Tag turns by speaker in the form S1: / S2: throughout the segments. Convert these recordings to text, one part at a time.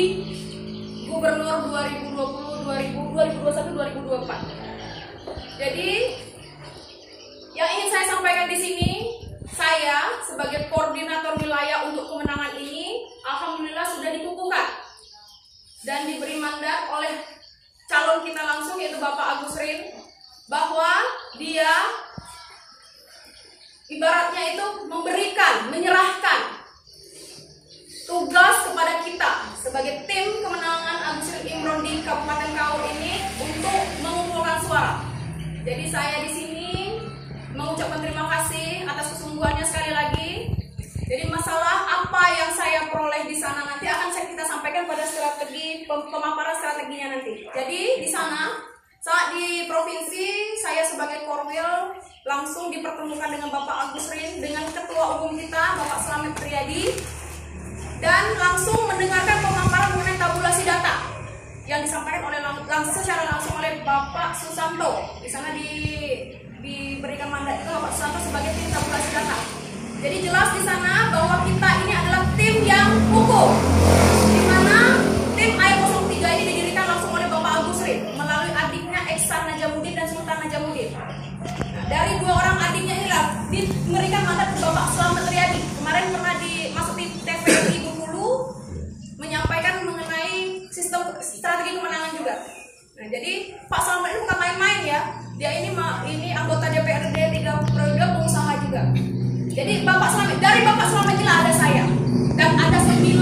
S1: Gubernur 2020-2021-2024. Jadi yang ingin saya sampaikan di sini, saya sebagai koordinator wilayah untuk kemenangan ini, alhamdulillah sudah dikukuhkan dan diberi mandat oleh calon kita langsung, yaitu Bapak Agus Rin, bahwa dia ibaratnya itu menyerahkan tugas kepada kita sebagai tim kemenangan Agus Rin Imron di Kabupaten Kaur ini untuk mengumpulkan suara. Jadi saya di sini mengucapkan terima kasih atas kesungguhannya sekali lagi. Jadi masalah apa yang saya peroleh di sana nanti akan kita sampaikan pada strategi pemaparan strateginya nanti. Jadi di sana saat di provinsi saya sebagai Korwil langsung dipertemukan dengan Bapak Agus Rin dengan Ketua Umum kita Bapak Slamet Triadi dan langsung mendengarkan pemaparan mengenai tabulasi data yang disampaikan oleh secara langsung oleh Bapak Susanto. Di sana diberikan mandat itu Bapak Susanto sebagai tim tabulasi data. Jadi jelas di sana bahwa kita ini adalah tim yang utuh, di mana tim AE03 ini didirikan langsung oleh Bapak Agus Rin melalui adiknya Eksan Najamuddin dan Sultan Najamuddin. Nah, dari dua orang adiknya inilah diberikan mandat ke Bapak Slamet Triadi. Kemarin pernah masuk di TVRI Bengkulu menyampaikan mengenai sistem strategi kemenangan juga. Nah, jadi Pak Slamet ini bukan main-main ya. Dia ini anggota DPRD 3 periode, pengusaha juga. Jadi dari Bapak Slamet inilah ada saya. Dan ada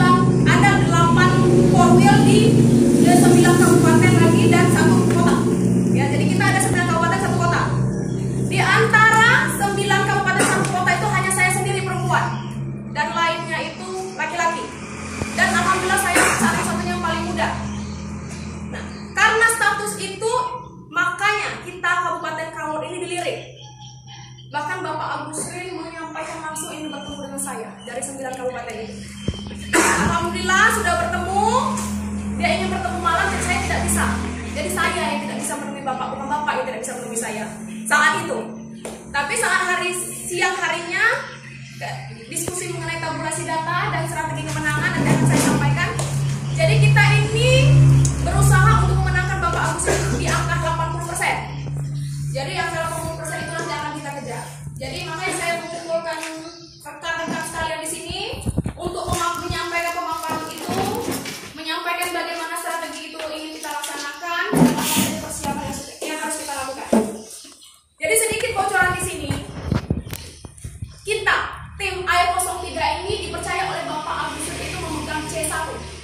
S1: 8 Korwil di 9 kabupaten lagi dan 1 kota. Ya, jadi kita ada 9 kabupaten 1 kota. Di antara 9 kabupaten 1 kota itu hanya saya sendiri perempuan. Dan lainnya itu laki-laki. Dan alhamdulillah saya satu-satunya yang paling muda. Nah, karena status itu makanya kita Kabupaten Kaur ini dilirik. Bahkan Bapak Agus Rin menyampaikan langsung ingin bertemu dengan saya dari 9 kabupaten itu. Alhamdulillah sudah bertemu. Dia ingin bertemu malam dan saya tidak bisa. Jadi saya yang tidak bisa menemui Bapak, bukan Bapak yang tidak bisa menemui saya saat itu. Tapi saat siang harinya diskusi mengenai tabulasi data dan strategi kemenangan nanti akan saya sampaikan. Jadi kita ini berusaha untuk memenangkan Bapak Agus Rin di angka 80%. Jadi angka 80% itu nanti akan kita kejar. Jadi makanya saya mengumpulkan rekan-rekan sekalian di sini untuk menyampaikan pemaparan itu, menyampaikan bagaimana strategi itu ingin kita laksanakan dan apa saja persiapan yang harus kita lakukan. Jadi sedikit bocoran di sini. Kita tim AE03 ini dipercaya oleh Bapak Agus Rin itu memegang C1.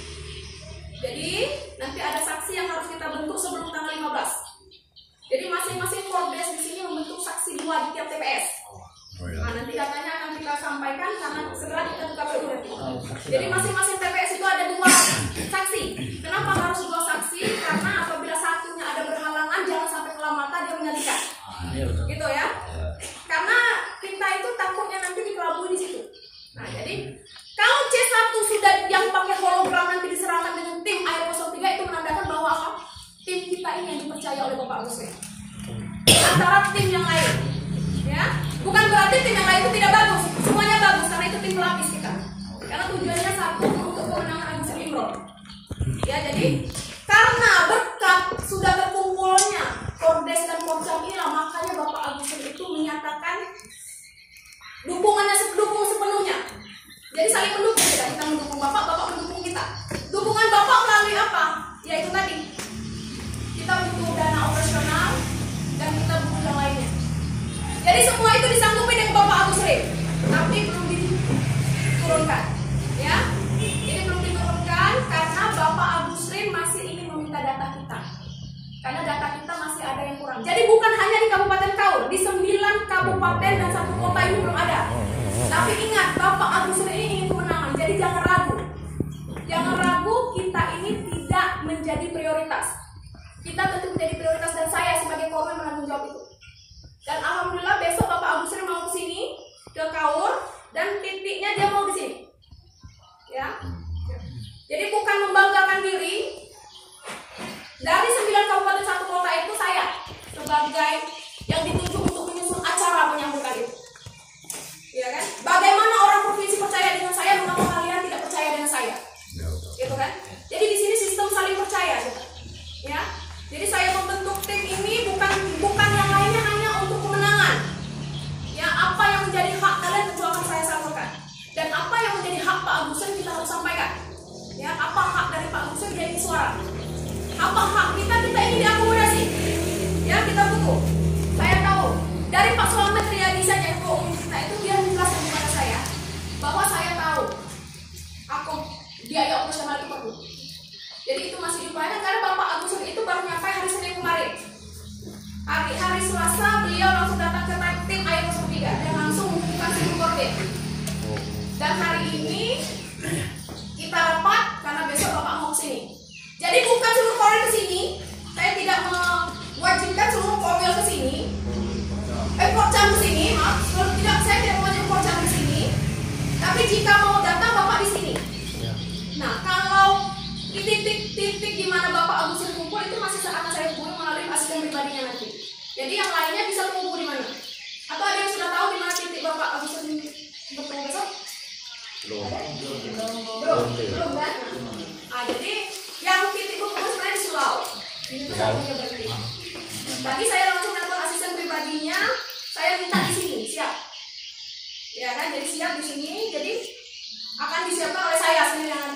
S1: Jadi nanti ada saksi yang harus kita bentuk sebelum tanggal 15. Jadi masing-masing Kordes di sini membentuk saksi 2 di tiap TPS. Nah, nanti datanya akan kita sampaikan karena segera kita buka KPU nanti. Jadi masing-masing TPS itu ada 2 saksi. Kenapa harus 2 saksi? Karena apabila satunya ada berhalangan, jangan sampai kelamatan dia menyalikan. Gitu ya. Karena kita itu takutnya nanti dikelabui di situ. Nah, jadi kalau C1 sudah yang pakai hologram nanti diserahkan dengan tim AE03 itu menandakan bahwa apa? Tim kita ini yang dipercaya oleh Bapak Agus Rin antara tim yang lain, ya. Bukan berarti tim yang lain itu tidak bagus, semuanya bagus karena itu tim pelapis kita. Karena tujuannya satu untuk kemenangan Agus Rin Imron. Ya, jadi karena berkat sudah terkumpulnya Kordes dan Korcam inilah makanya Bapak Agus Rin itu menyatakan dukungannya sepenuhnya. Jadi saling mendukung kita mendukung Bapak, Bapak mendukung kita. Dukungan Bapak melalui apa? Ya itu tadi. Kita butuh dana operasional dan kita butuh yang lainnya. Jadi semua itu disanggupi dengan Bapak Agus Rin, tapi belum diturunkan, ya. Ini belum diturunkan karena Bapak Agus Rin masih ingin meminta data kita, karena data kita masih ada yang kurang. Jadi bukan hanya di Kabupaten Kaur, di 9 kabupaten dan 1 kota ini belum ada. Tapi ingat, Bapak Agus Rin ini ingin kemenangan, jadi jangan ragu. Jangan ragu, kita ini tidak menjadi prioritas. Kita tentu menjadi prioritas dan saya sebagai Korwil menanggung jawab itu. Dan alhamdulillah besok Bapak Agus Rin mau ke sini, ke Kaur, dan titiknya dia mau di sini. Ya. Jadi bukan membanggakan diri. Dari 9 kabupaten 1 kota itu saya sebagai yang ditunjuk untuk menyusun acara menyambutkan itu. Ya kan? Bagaimana orang provinsi percaya dengan saya, mengapa kalian tidak percaya dengan saya? Gitu kan? Jadi di syarat. Apa hak kita? Kita ini diakomodasi. Ya, kita butuh. Saya tahu dari Pak Selamat Riyadi saja kita itu dia menjelaskan kepada saya bahwa saya tahu biaya operasional itu perlu. Jadi itu masih diupayakan karena Bapak Agus itu baru nyampe hari Senin kemarin. Hari Selasa beliau langsung datang ke tim AY03 dan langsung membuka situ korbit. Dan hari ini kita rapat karena besok Bapak mau kesini. Jadi bukan seluruh korbit ke sini. Saya tidak mewajibkan seluruh korbit ke sini. Porcam ke sini, maaf. Saya tidak mewajibkan porcam ke sini. Tapi jika mau datang Bapak di sini. Nah, kalau di titik-titik di mana Bapak Agus kumpul itu masih akan saya hubungi melalui asisten pribadinya nanti. Jadi yang lainnya bisa menghubung di mana? Atau ada yang sudah tahu di mana titik Bapak Agus bertemu besok? Belum kan? Nah, jadi yang titik bertemu sebenarnya di Sulau. Ini tuh saya punya berarti. Tadi saya langsung telepon asisten pribadinya, saya minta di sini, siap. Ya kan, jadi siap di sini, jadi akan disiapkan oleh saya sendiri.